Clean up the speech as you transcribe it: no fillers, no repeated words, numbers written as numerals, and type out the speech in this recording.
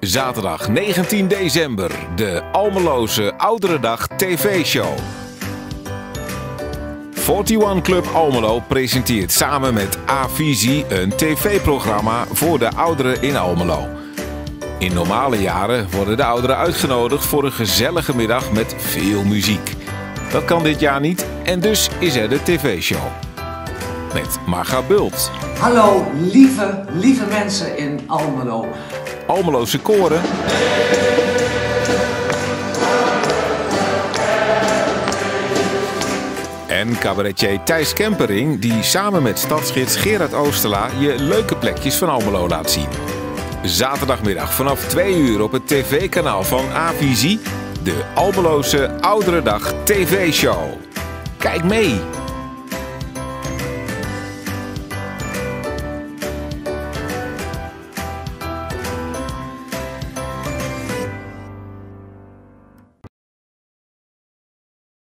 Zaterdag 19 december, de Almeloze Ouderendag TV-show. 41 Club Almelo presenteert samen met A-Visie een tv-programma voor de ouderen in Almelo. In normale jaren worden de ouderen uitgenodigd voor een gezellige middag met veel muziek. Dat kan dit jaar niet en dus is er de tv-show. Met Marga Bult. Hallo lieve mensen in Almelo. Almeloze koren. En cabaretier Thijs Kempering die samen met stadsgids Gerard Oosterla je leuke plekjes van Almelo laat zien. Zaterdagmiddag vanaf 2 uur op het tv-kanaal van A-Visie, de Almeloze Ouderendag TV-show. Kijk mee!